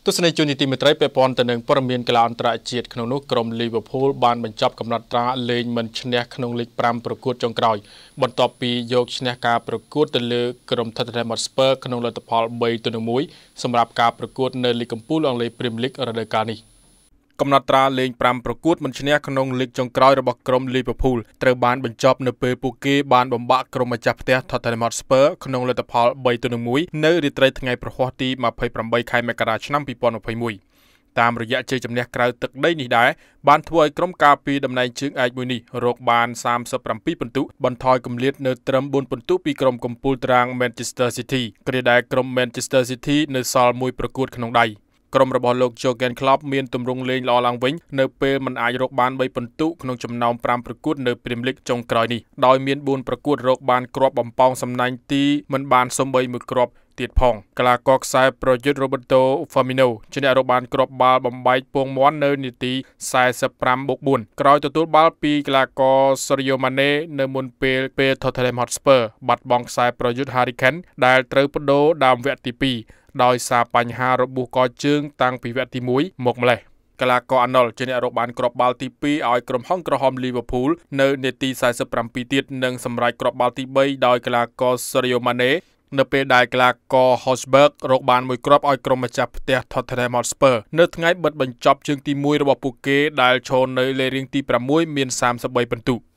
ទស្សនិកជននីតិមេត្រីពាក់ព័ន្ធទៅនឹងព័ត៌មានកីឡាអន្តរជាតិក្នុងនោះក្រុម Liverpool បានបញ្ចប់កំណត់ត្រាលេងមិនឈ្នះក្នុងលីក 5 ប្រកួតចុងក្រោយបន្ទាប់ពីយកឈ្នះការប្រកួតទៅលើក្រុម Tottenham Hotspur ក្នុងលទ្ធផល 3-1 សម្រាប់ការប្រកួតនៅលីកកំពូលអង់គ្លេស Premier League រដូវកាលនេះកំណត់ត្រាលេង 5 ប្រកួតមិនឈ្នះក្នុងលីកចុងក្រោយរបស់ក្រុម Liverpool ត្រូវបានបញ្ចប់នៅពេលពួកគេបានបំបាក់ក្រុមម្ចាស់ផ្ទះ Tottenham Hotspur ក្នុងលទ្ធផល 3-1 នៅរាត្រីថ្ងៃប្រហ័សទី 28 ខែមករាឆ្នាំ 2021 តាមរយៈជ័យជំនះក្រៅទឹកដីនេះដែរបានធ្វើឲ្យក្រុមការពារតំណែងជើងឯកមួយនេះរកបាន 37 ពិន្ទុបន្ថយគម្លាតនៅត្រឹម 4 ពិន្ទុពីក្រុមកំពូលតារាង Manchester City គ្រាដែលក្រុម Manchester City នៅសល់មួយប្រកួតក្នុងដៃក្រុមរបស់លោក Jurgen Klopp មានទម្រង់លេងល្អឡើងវិញនៅពេលមិនអាចរកបាន 3 ពិន្ទុក្នុងចំណោម 5 ប្រកួតនៅ Premier League ចុងក្រោយនេះដោយមាន 4 ប្រកួតរកបានគ្រាប់បំប៉ោងសំណាញ់ទីមិនបានសូម្បីមួយគ្រាប់ទៀតផងកីឡាករខ្សែប្រយុទ្ធ Roberto Firmino ជាអ្នករកបានគ្រាប់បាល់បំបែកពងមាន់នៅនាទី 45+4 ក្រោយទទួលបាល់ពីកីឡាករ Sadio Mane នៅមុនពេល Tottenham Hotspur បាត់បង់ខ្សែប្រយុទ្ធ Harry Kane ដែលត្រូវប្តូរដើមវគ្គទី 2 ដោយសារបញ្ហារបួសកជើងតាំងពីវគ្គទី 1 មកម្លេះកីឡាករ Arnold ជាអ្នករកបានគ្រាប់បាល់ទី 2 ឲ្យក្រុមហង្សក្រហម Liverpool នៅនាទី 47 ទៀតនិងសម្រេចគ្រាប់បាល់ទី 3 ដោយកីឡាករ Sadio Mane នៅពេលដែលកីឡាករ Hosberg រកបានមួយគ្រាប់ឲ្យក្រុមម្ចាស់ផ្ទះ Tottenham Hotspur នៅថ្ងៃបិទបញ្ចប់ជើងទី 1 របស់ពួកគេដែលឈរនៅលេខរៀងទី 6 មាន 33 ពិន្ទុ